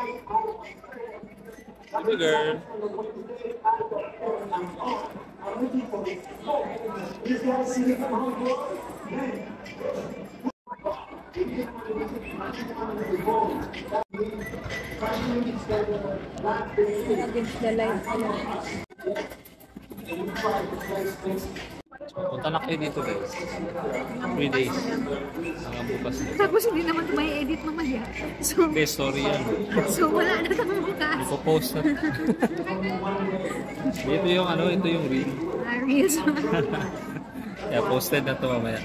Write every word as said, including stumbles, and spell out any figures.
Baby girl. Against the light. Punta na kayo dito guys. three days. Hanggang bukas na. Tapos hindi naman may edit mamaya. So, okay, story yan. So wala na tayong bukas. Ipo-post na. Ito yung ano, ito yung reel. Ah, reels. Yeah, posted na to mamaya.